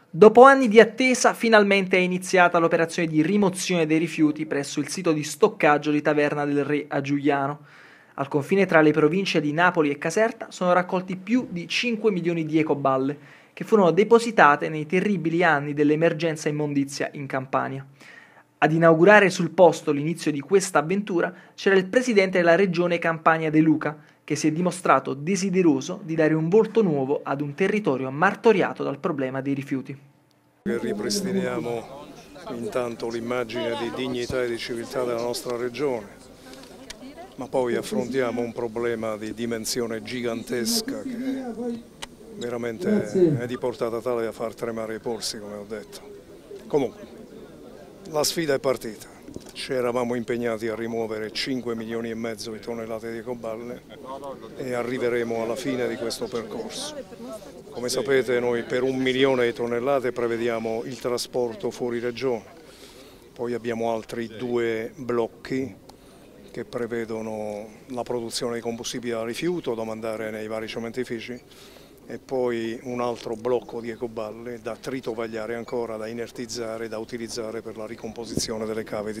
Dopo anni di attesa, finalmente è iniziata l'operazione di rimozione dei rifiuti presso il sito di stoccaggio di Taverna del Re a Giugliano. Al confine tra le province di Napoli e Caserta sono raccolti più di 5 milioni di ecoballe, che furono depositate nei terribili anni dell'emergenza immondizia in Campania. Ad inaugurare sul posto l'inizio di questa avventura c'era il presidente della regione Campania De Luca, che si è dimostrato desideroso di dare un volto nuovo ad un territorio martoriato dal problema dei rifiuti. Ripristiniamo intanto l'immagine di dignità e di civiltà della nostra regione, ma poi affrontiamo un problema di dimensione gigantesca che veramente è di portata tale da far tremare i polsi, come ho detto. Comunque, la sfida è partita. Ci eravamo impegnati a rimuovere 5 milioni e mezzo di tonnellate di ecoballe e arriveremo alla fine di questo percorso. Come sapete, noi per 1 milione di tonnellate prevediamo il trasporto fuori regione, poi abbiamo altri 2 blocchi che prevedono la produzione di combustibili da rifiuto da mandare nei vari cementifici e poi un altro blocco di ecoballe da tritovagliare ancora, da inertizzare, da utilizzare per la ricomposizione delle cave di